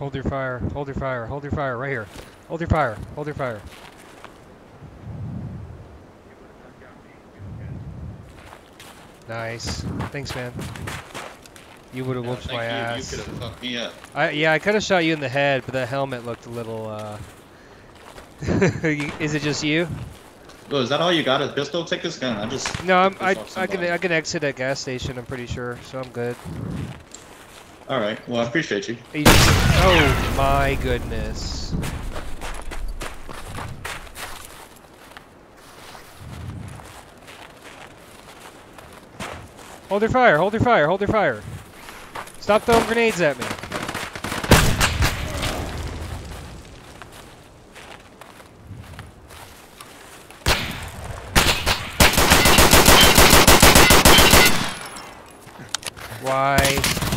Hold your fire. Hold your fire. Hold your fire. Right here. Hold your fire. Hold your fire. Nice. Thanks, man. You would have whooped my ass. You could have fucked me up. Yeah, I could have shot you in the head, but the helmet looked a little, Is it just you? Oh, is that all you got? A pistol? Take this gun. No, I can exit at gas station, I'm pretty sure, so I'm good. Alright, well, I appreciate you. Oh my goodness. Hold your fire, hold your fire, hold your fire. Stop throwing grenades at me. Why?